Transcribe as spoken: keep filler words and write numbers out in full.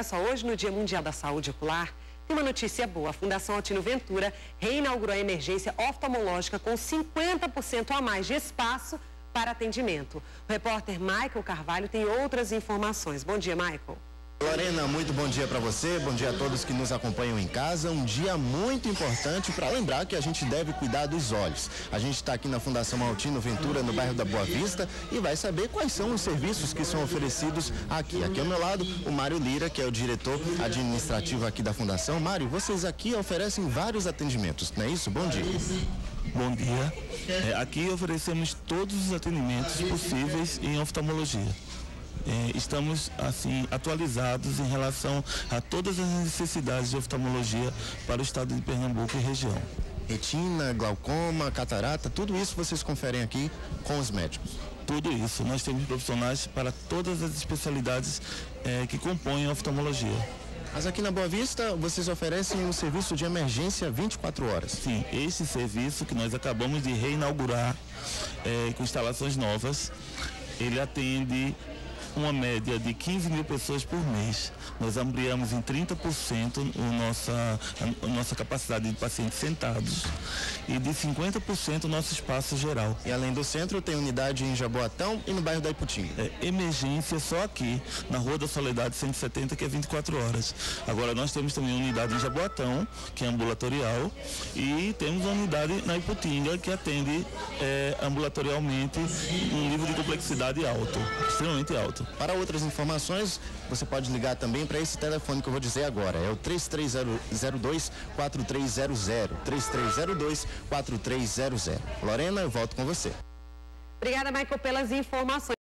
olha só, hoje no Dia Mundial da Saúde Ocular, tem uma notícia boa. A Fundação Altino Ventura reinaugurou a emergência oftalmológica com cinquenta por cento a mais de espaço para atendimento. O repórter Michael Carvalho tem outras informações. Bom dia, Michael. Lorena, muito bom dia para você, bom dia a todos que nos acompanham em casa. Um dia muito importante para lembrar que a gente deve cuidar dos olhos. A gente está aqui na Fundação Altino Ventura, no bairro da Boa Vista, e vai saber quais são os serviços que são oferecidos aqui. Aqui ao meu lado, o Mário Lira, que é o diretor administrativo aqui da Fundação. Mário, vocês aqui oferecem vários atendimentos, não é isso? Bom dia. Bom dia. É, aqui oferecemos todos os atendimentos possíveis em oftalmologia. É, estamos assim atualizados em relação a todas as necessidades de oftalmologia para o estado de Pernambuco e região. Retina, glaucoma, catarata, tudo isso vocês conferem aqui com os médicos? Tudo isso. Nós temos profissionais para todas as especialidades é, que compõem a oftalmologia. Mas aqui na Boa Vista, vocês oferecem um serviço de emergência vinte e quatro horas. Sim, esse serviço que nós acabamos de reinaugurar é, com instalações novas, ele atende uma média de quinze mil pessoas por mês. Nós ampliamos em trinta por cento a nossa, a nossa capacidade de pacientes sentados e de cinquenta por cento o nosso espaço geral. E além do centro, tem unidade em Jaboatão e no bairro da Iputinga. É, emergência só aqui, na Rua da Soledade cento e setenta, que é vinte e quatro horas. Agora nós temos também unidade em Jaboatão, que é ambulatorial, e temos uma unidade na Iputinga, que atende é, ambulatorialmente um nível de complexidade alto, extremamente alto. Para outras informações, você pode ligar também para esse telefone que eu vou dizer agora. É o três três zero dois, quatro três zero zero. três três zero dois, quatro três zero zero. Lorena, eu volto com você. Obrigada, Michael, pelas informações.